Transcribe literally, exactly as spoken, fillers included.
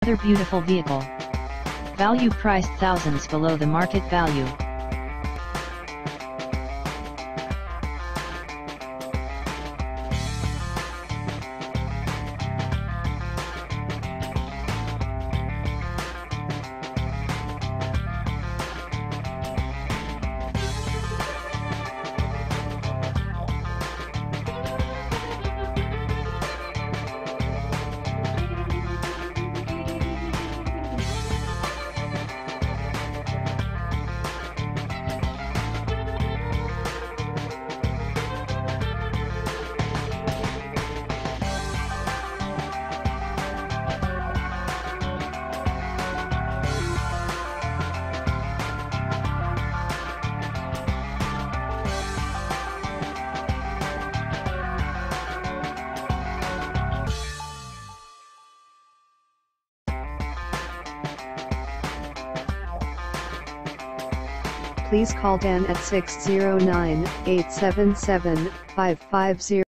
Another beautiful vehicle. Value priced thousands below the market value. Please call Dan at six zero nine, eight seven seven, five five zero.